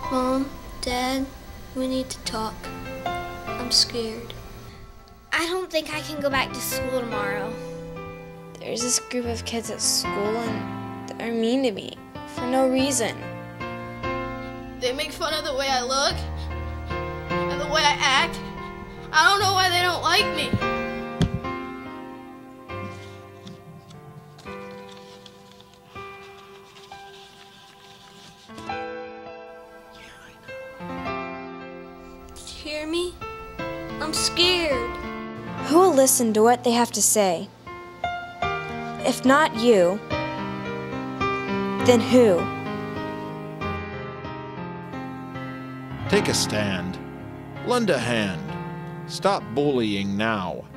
Mom, Dad, we need to talk. I'm scared. I don't think I can go back to school tomorrow. There's this group of kids at school and they're mean to me for no reason. They make fun of the way I look and the way I act. I don't know why they don't like me. Did you hear me? I'm scared. Who will listen to what they have to say? If not you, then who? Take a stand. Lend a hand. Stop bullying now.